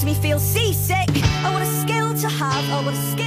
makes me feel seasick. Oh, what a skill to have, oh, what a skill